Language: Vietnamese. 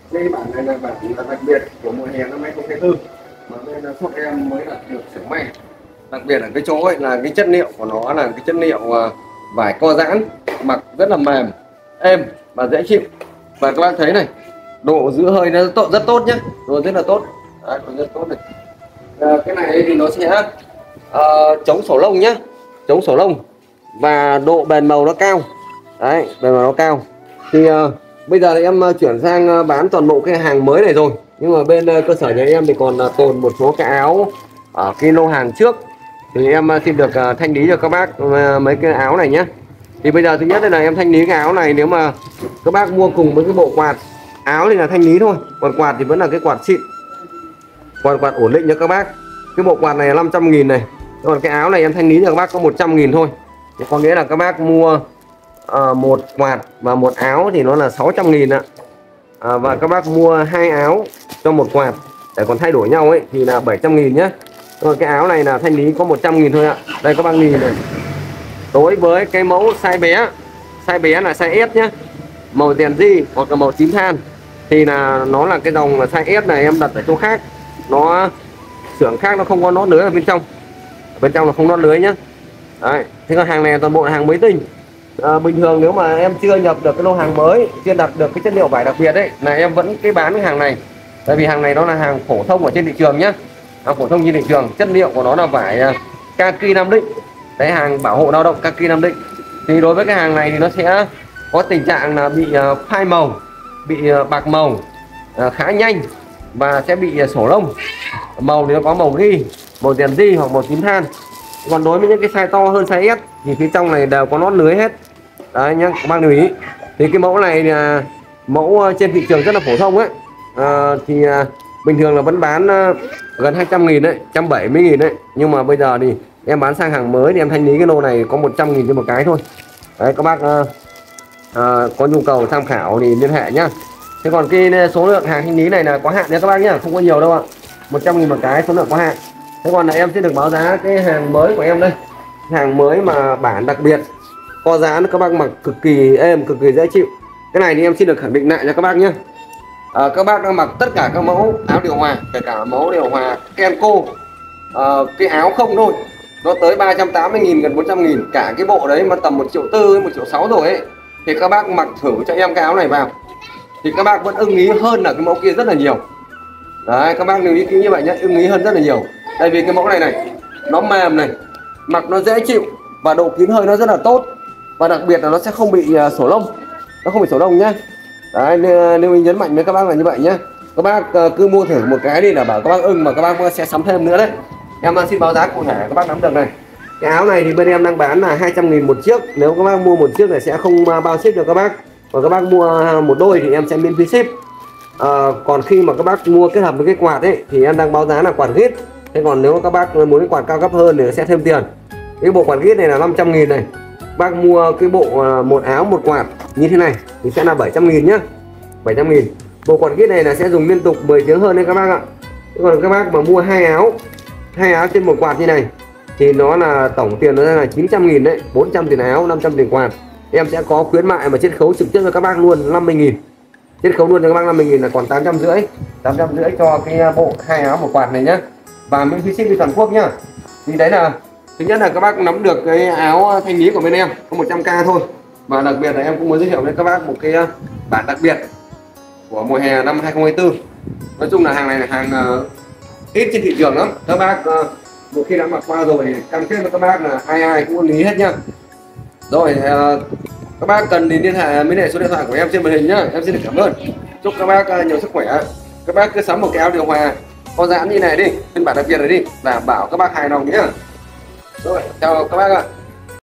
Đây bản này là bản đặc biệt của mùa hè năm 2024 mà bên shop em mới đặt được xưởng may. Đặc biệt ở cái chỗ ấy là cái chất liệu của nó là cái chất liệu vải co giãn, mặc rất là mềm, êm và dễ chịu. Và các bạn thấy này, độ giữ hơi nó rất tốt nhé, độ rất là tốt. Đấy, độ rất tốt này. Cái này thì nó sẽ chống sổ lông nhé, chống sổ lông và độ bền màu nó cao. Đấy, bền màu nó cao. Thì bây giờ thì em chuyển sang bán toàn bộ cái hàng mới này rồi, nhưng mà bên cơ sở nhà em thì còn tồn một số cái áo ở cái lô hàng trước, thì em xin được thanh lý cho các bác mấy cái áo này nhé. Thì bây giờ thứ nhất là em thanh lý cái áo này, nếu mà các bác mua cùng với cái bộ quạt, áo thì là thanh lý thôi, còn quạt thì vẫn là cái quạt xịn, quạt ổn định cho các bác. Cái bộ quạt này là 500.000 này, còn cái áo này em thanh lý cho các bác có 100.000 thôi. Thì có nghĩa là các bác mua một quạt và một áo thì nó là 600.000 ạ. Và các bác mua 2 áo cho một quạt để còn thay đổi nhau ấy thì là 700.000 nhé. Rồi cái áo này là thanh lý có 100.000 thôi ạ. Đây các bác nhìn này. Đối với cái mẫu size bé là size S nhé, màu đèn di hoặc là màu tím than, thì là nó là cái dòng là size S này em đặt ở chỗ khác, nó xưởng khác nó không có nót lưới ở bên trong, là không nót lưới nhé. Đấy, thế còn hàng này toàn bộ là hàng mới tinh. Bình thường nếu mà em chưa nhập được cái lô hàng mới, chưa đặt được cái chất liệu vải đặc biệt đấy, là em vẫn cái bán cái hàng này, tại vì hàng này nó là hàng phổ thông ở trên thị trường nhé, hàng phổ thông trên thị trường. Chất liệu của nó là vải kaki Nam Định, đấy, hàng bảo hộ lao động kaki Nam Định. Thì đối với cái hàng này thì nó sẽ có tình trạng là bị phai màu, bị bạc màu khá nhanh và sẽ bị sổ lông. Màu thì nó có màu ghi, màu đèn di hoặc màu tím than. Còn đối với những cái size to hơn size S thì phía trong này đều có nót lưới hết. Đấy nhá, các bác lưu ý. Thì cái mẫu này là mẫu trên thị trường rất là phổ thông ấy. Bình thường là vẫn bán gần 200.000 đấy, 170.000 đấy. Nhưng mà bây giờ thì em bán sang hàng mới thì em thanh lý cái lô này có 100.000 cho một cái thôi. Đấy, các bác có nhu cầu tham khảo thì liên hệ nhá. Thế còn cái số lượng hàng thanh lý này là có hạn nha các bác nhá, không có nhiều đâu ạ. 100.000 một cái, số lượng có hạn. Thế còn là em sẽ được báo giá cái hàng mới của em đây, hàng mới mà bản đặc biệt co giãn, các bác mặc cực kỳ êm, cực kỳ dễ chịu. Cái này thì em xin được khẳng định lại cho các bác nhé. Các bác đang mặc tất cả các mẫu áo điều hòa, kể cả mẫu điều hòa Kenco, cái áo không thôi nó tới 380.000, gần 400.000, cả cái bộ đấy mà tầm 1,4 triệu, 1,6 triệu rồi ấy, thì các bác mặc thử cho em cái áo này vào thì các bác vẫn ưng ý hơn là cái mẫu kia rất là nhiều. Đấy, các bác lưu ý kỹ như vậy nhé, ưng ý hơn rất là nhiều. Tại vì cái mẫu này nó mềm này, mặc nó dễ chịu và độ kín hơi nó rất là tốt, và đặc biệt là nó sẽ không bị sổ lông, nó không bị sổ lông nhé. Đấy, lưu ý nhấn mạnh với các bác là như vậy nhé. Các bác cứ mua thử một cái đi là bảo các bác ưng mà các bác sẽ sắm thêm nữa đấy. Em xin báo giá cụ thể các bác nắm được này. Cái áo này thì bên em đang bán là 200.000 một chiếc. Nếu các bác mua một chiếc này sẽ không bao ship cho các bác. Còn các bác mua một đôi thì em sẽ miễn phí ship. Còn khi mà các bác mua kết hợp với cái quạt ấy thì em đang báo giá là quạt gít. Thế còn nếu các bác muốn cái quạt cao cấp hơn thì sẽ thêm tiền. Cái bộ quạt gít này là 500.000 này. Bác mua cái bộ một áo một quạt như thế này thì sẽ là 700.000 nhá. 700.000. Bộ quạt gít này là sẽ dùng liên tục 10 tiếng hơn đấy các bác ạ. Thế còn các bác mà mua hai áo trên một quạt như này thì nó là tổng tiền nó là 900.000 đấy, 400 tiền áo, 500 tiền quạt. Em sẽ có khuyến mại mà chiết khấu trực tiếp cho các bác luôn 50.000. Chiết khấu luôn cho các bác 50.000 là còn 850. 850 cho cái bộ hai áo một quạt này nhá. Và miễn phí ship đi toàn quốc nhá. Thì đấy là thứ nhất là các bác nắm được cái áo thanh lý của bên em có 100k thôi. Và đặc biệt là em cũng muốn giới thiệu với các bác một cái bản đặc biệt của mùa hè năm 2024. Nói chung là hàng này là hàng ít trên thị trường lắm. Các bác một khi đã mặc qua rồi thì cam kết với các bác là ai cũng lý hết nhá. Rồi các bác cần thì liên hệ với số điện thoại của em trên màn hình nhá. Em xin được cảm ơn. Chúc các bác nhiều sức khỏe. Các bác cứ sắm một cái áo điều hòa có giãn như này đi, phiên bản đặc biệt này đi, đảm bảo các bác hài lòng nhé. Rồi, chào các bác ạ.